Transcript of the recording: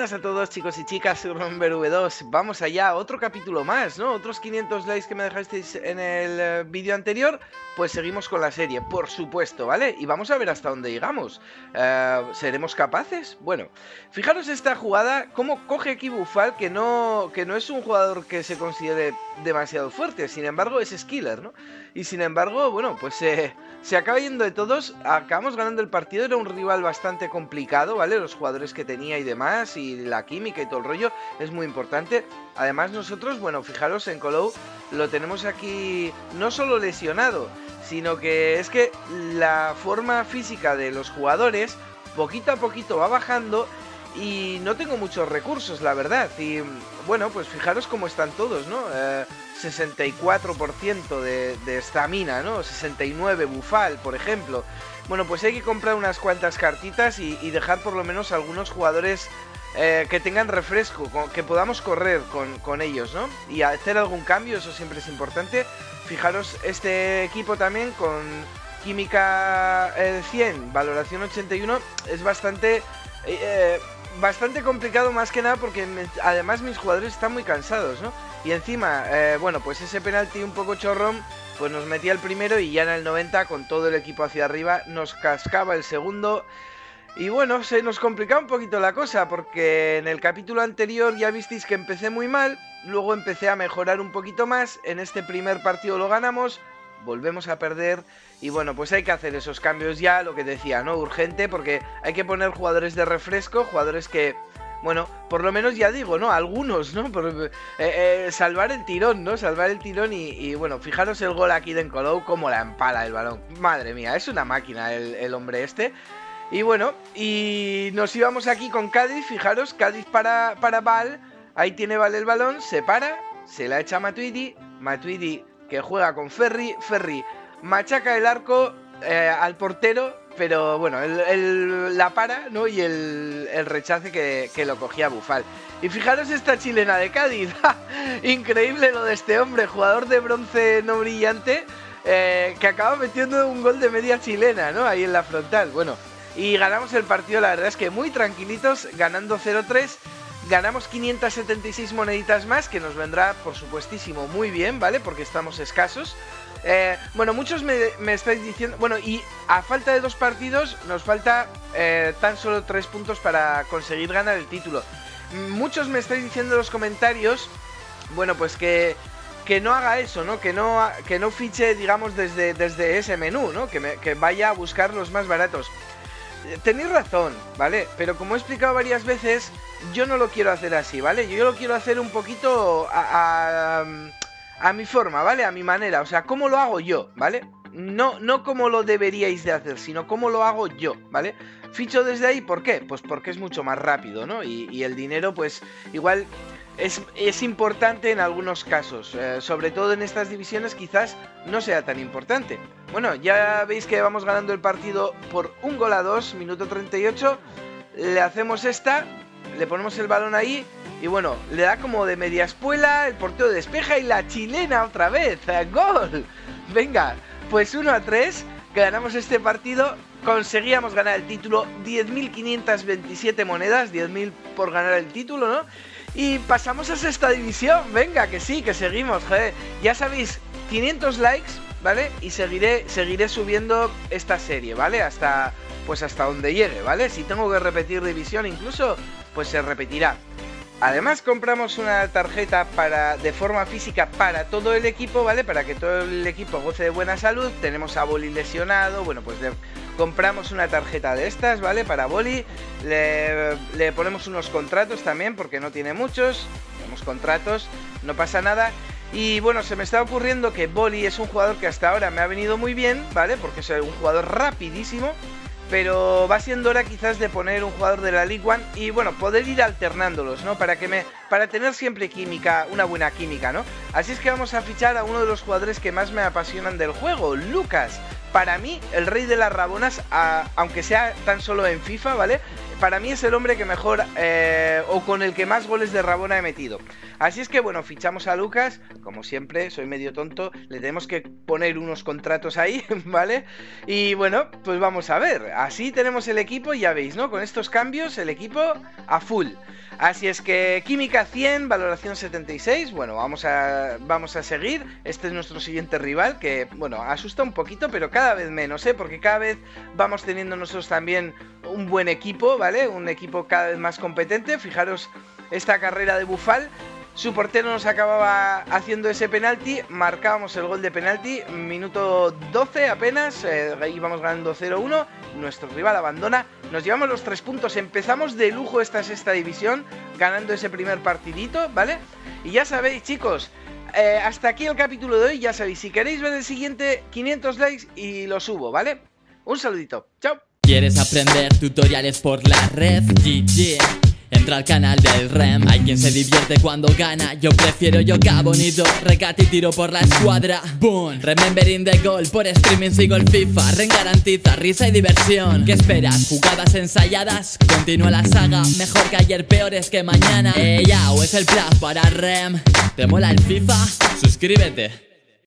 buenas a todos, chicos y chicas, soy Romber V2. Vamos allá, otro capítulo más, ¿no? Otros 500 likes que me dejasteis en el vídeo anterior. Pues seguimos con la serie, por supuesto, ¿vale? Y vamos a ver hasta dónde llegamos. ¿Seremos capaces? Bueno, fijaros esta jugada, cómo coge aquí Bufal, que no es un jugador que se considere demasiado fuerte. Sin embargo, es skiller, ¿no? Y sin embargo, bueno, pues se acaba yendo de todos. Acabamos ganando el partido, era un rival bastante complicado, ¿vale? Los jugadores que tenía y demás, y la química y todo el rollo, es muy importante. Además nosotros, bueno, fijaros, en Colou lo tenemos aquí no solo lesionado, sino que es que la forma física de los jugadores poquito a poquito va bajando y no tengo muchos recursos, la verdad. Y bueno, pues fijaros cómo están todos, ¿no? 64% de estamina, ¿no? 69 Bufal, por ejemplo. Bueno, pues hay que comprar unas cuantas cartitas y dejar por lo menos algunos jugadores que tengan refresco, que podamos correr con ellos, ¿no? Y hacer algún cambio, eso siempre es importante. Fijaros, este equipo también con química 100, valoración 81, es bastante complicado, más que nada porque además mis jugadores están muy cansados, ¿no? Y encima, bueno, pues ese penalti un poco chorrón, pues nos metía el primero y ya en el 90, con todo el equipo hacia arriba, nos cascaba el segundo. Y bueno, se nos complicaba un poquito la cosa, porque en el capítulo anterior ya visteis que empecé muy mal, luego empecé a mejorar un poquito más, en este primer partido lo ganamos, volvemos a perder, y bueno, pues hay que hacer esos cambios ya, lo que decía, ¿no? Urgente, porque hay que poner jugadores de refresco, jugadores que, bueno, por lo menos ya digo, ¿no? Algunos, ¿no? Salvar el tirón, ¿no? Salvar el tirón y bueno, fijaros el gol aquí de Nkolou, cómo la empala el balón. Madre mía, es una máquina el hombre este. Y bueno, y nos íbamos aquí con Cádiz, fijaros, Cádiz para Val, ahí tiene Val el balón, se para, se la echa a Matuidi, Matuidi que juega con Ferri, Ferri machaca el arco al portero, pero bueno, la para, ¿no? Y el rechace que lo cogía Bufal. Y fijaros esta chilena de Cádiz, increíble lo de este hombre, jugador de bronce no brillante, que acaba metiendo un gol de media chilena, ¿no? Ahí en la frontal, bueno. Y ganamos el partido, la verdad es que muy tranquilitos, ganando 0-3, ganamos 576 moneditas más, que nos vendrá, por supuestísimo, muy bien, ¿vale? Porque estamos escasos. Bueno, muchos me estáis diciendo, bueno, y a falta de 2 partidos, nos falta tan solo 3 puntos para conseguir ganar el título. Muchos me estáis diciendo en los comentarios, bueno, pues que no haga eso, ¿no? Que no fiche, digamos, desde ese menú, ¿no? Que vaya a buscar los más baratos. Tenéis razón, ¿vale? Pero como he explicado varias veces, yo no lo quiero hacer así, ¿vale? Yo lo quiero hacer un poquito a mi forma, ¿vale? A mi manera, o sea, ¿cómo lo hago yo, ¿vale? No como lo deberíais de hacer, sino cómo lo hago yo, ¿vale? Ficho desde ahí, ¿por qué? Pues porque es mucho más rápido, ¿no? Y el dinero, pues, igual es importante en algunos casos, sobre todo en estas divisiones quizás no sea tan importante. Bueno, ya veis que vamos ganando el partido por 1-2, minuto 38, le hacemos esta, le ponemos el balón ahí y bueno, le da como de media espuela, el portero despeja y la chilena otra vez, ¡gol! Venga, pues 1-3, ganamos este partido, conseguíamos ganar el título, 10.527 monedas, 10.000 por ganar el título, ¿no? Y pasamos a sexta división, venga, que sí, que seguimos, joder. Ya sabéis, 500 likes, ¿vale? Y seguiré subiendo esta serie, ¿vale? Hasta donde llegue, ¿vale? Si tengo que repetir división incluso, pues se repetirá. Además compramos una tarjeta de forma física para todo el equipo, ¿vale? Para que todo el equipo goce de buena salud. Tenemos a Boli lesionado, bueno, pues compramos una tarjeta de estas, ¿vale? Para Boli, le ponemos unos contratos también, porque no tiene muchos, tenemos contratos, no pasa nada. Y bueno, se me está ocurriendo que Boli es un jugador que hasta ahora me ha venido muy bien, ¿vale? Porque es un jugador rapidísimo, pero va siendo hora quizás de poner un jugador de la League One y bueno, poder ir alternándolos, ¿no? Para tener siempre química, una buena química, ¿no? Así es que vamos a fichar a uno de los jugadores que más me apasionan del juego, Lucas. Para mí, el rey de las rabonas, aunque sea tan solo en FIFA, ¿vale? para mí es el hombre que mejor o con el que más goles de Rabona he metido. Así es que bueno, fichamos a Lucas, como siempre, soy medio tonto, le tenemos que poner unos contratos ahí, ¿vale? Y bueno, pues vamos a ver, así tenemos el equipo, ya veis, ¿no? Con estos cambios el equipo a full. Así es que química 100, valoración 76, bueno, vamos a seguir. Este es nuestro siguiente rival, que bueno, asusta un poquito, pero cada vez menos, porque cada vez vamos teniendo nosotros también un buen equipo, ¿vale? Un equipo cada vez más competente. Fijaros esta carrera de Bufal. Su portero nos acababa haciendo ese penalti, marcábamos el gol de penalti, minuto 12 apenas, íbamos ganando 0-1, nuestro rival abandona, nos llevamos los 3 puntos, empezamos de lujo esta sexta división, ganando ese primer partidito, ¿vale? Y ya sabéis, chicos, hasta aquí el capítulo de hoy, ya sabéis, si queréis ver el siguiente, 500 likes y lo subo, ¿vale? Un saludito, chao. ¿Quieres aprender tutoriales por la red? GG. Entra al canal del REM. Hay quien se divierte cuando gana. Yo prefiero yoga bonito, recate y tiro por la escuadra. Boom, remembering the goal. Por streaming sigo el FIFA. REM garantiza risa y diversión. ¿Qué esperas? ¿Jugadas ensayadas? Continúa la saga. Mejor que ayer, peores que mañana. Ya, o es el plus para REM. ¿Te mola el FIFA? Suscríbete.